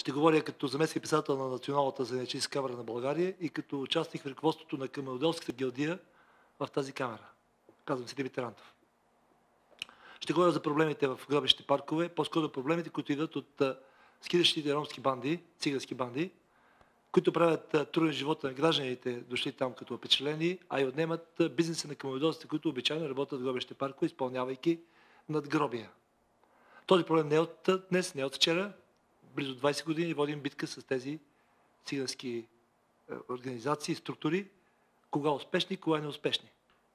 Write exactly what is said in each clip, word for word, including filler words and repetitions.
Ще говоря като заместник председател на Националната занаятчийска камара на България и като участник в ръководството на каменоделската гилдия в тази камара. Казвам се Димитър Антов. Ще говоря за проблемите в гробищните паркове, по-скоро проблемите, които идват от скидащите ромски банди, цигански банди, които правят труден живота на гражданите, дошли там като впечатлени, а и отнемат бизнеса на каменоделците, които обичайно работят в гробищните паркове, изпълнявайки надгробия. Този проблем не е от днес, не е от вчера. Близо двайсет години водим битка с тези цигански организации, структури, кога успешни, кога неуспешни.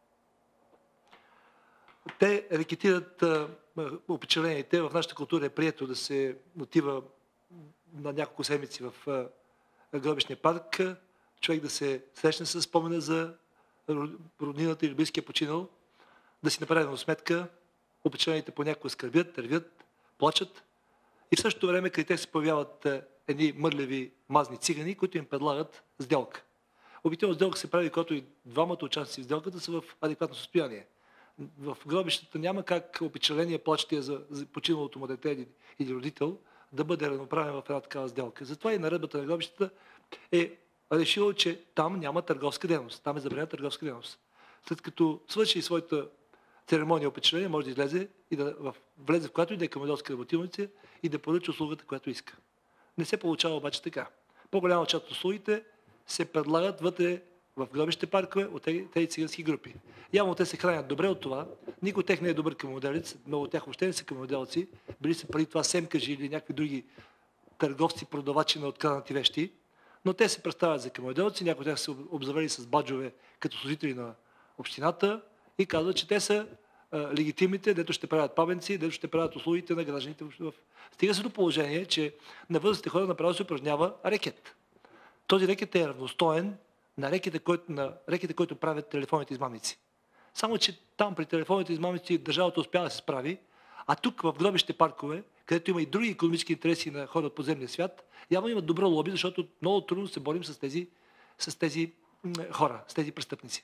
Те рекетират опечалените. В нашата култура е прието да се отива на няколко седмици в гробищния парк, човек да се срещне с спомена за роднината или близкия починал, да си направи сметка, опечалените понякога скърбят, ревят, плачат и в същото време къде те се появяват едни мърлеви мазни цигани, които им предлагат сделка. Обикновено сделка се прави, когато и двамата участници в сделката са в адекватно състояние. В гробищата няма как опечаления плачетия за починалото му дете или родител да бъде равноправен в една такава сделка. Затова и наредбата на гробищата е решила, че там няма търговска дейност. Там е забранена търговска дейност. След като свърши своята церемония опечаление, може да излезе и да в, влезе в която и да е каменоделска работилница и да поръча услугата, която иска. Не се получава обаче така. По-голяма част от услугите се предлагат вътре в гробищните паркове от тези цигански групи. Явно те се хранят добре от това. Никой от тях не е добър каменоделец. Много от тях въобще не са каменоделци. Били са преди това семкажи или някакви други търговци, продавачи на откраднати вещи. Но те се представят за каменоделци. Някои от тях са обзавели с баджове като служители на общината и казват, че те са а, легитимните, дето ще правят пабенци, дето ще правят услугите на гражданите. В... Стига се до положение, че на възрастните хора направо се упражнява рекет. Този рекет е равностоен на рекета, който, на рекета, който правят телефонните измамници. Само, че там при телефонните измамници държавата успява да се справи, а тук в гробищните паркове, където има и други икономически интереси на хора от подземния свят, явно имат добро лоби, защото много трудно се борим с тези, с тези хора, с тези престъпници.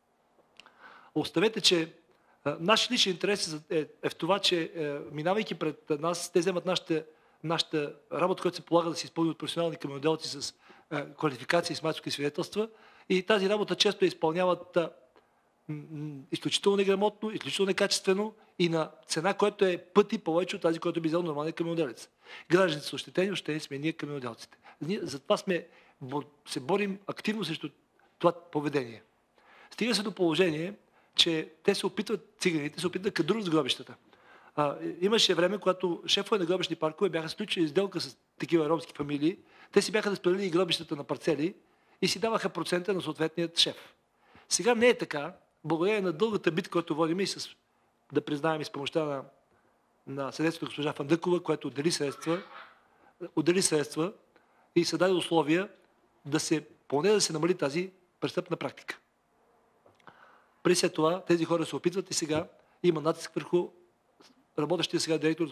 Оставете, че а, наш личен интерес е, е в това, че е, минавайки пред нас, те вземат нашата, нашата работа, която се полага да се изпълни от професионални каменоделци с е, квалификации, с майсторски свидетелства. И тази работа често я изпълняват а, изключително неграмотно, изключително некачествено и на цена, която е пъти повече от тази, която би взел нормалния каменоделец. Гражданите са ощетени, ощетени сме ние каменоделците. Ние затова сме, се борим активно срещу това поведение. Стига се до положение, че те се опитват, циганите се опитват да кадруват с гробищата. А, имаше време, когато шефове на гробищни паркове бяха сключили сделка с такива ромски фамилии. Те си бяха разпределили гробищата на парцели и си даваха процента на съответният шеф. Сега не е така. Благодарение на дългата битка, която водим и с, да признаем и с помощта на, на съдейството госпожа Фандъкова, която отдели средства, отдели средства и се даде условия да се, поне да се намали тази престъпна практика. При след това тези хора се опитват и сега има натиск върху работещия сега директор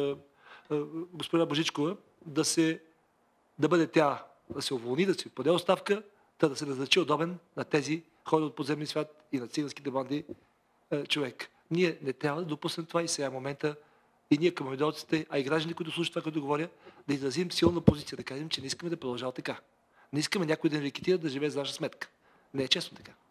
госпожа Божичкова да, се, да бъде тя, да се уволни, да се поде оставка, да се назначи удобен на тези хора от подземния свят и на циганските банди е, човек. Ние не трябва да допуснем това и сега е момента и ние каменоделците, а и граждани, които слушат това, което говоря, да изразим силна позиция, да кажем, че не искаме да продължава така. Не искаме някой да ни рекетира да живее за наша сметка. Не е честно така.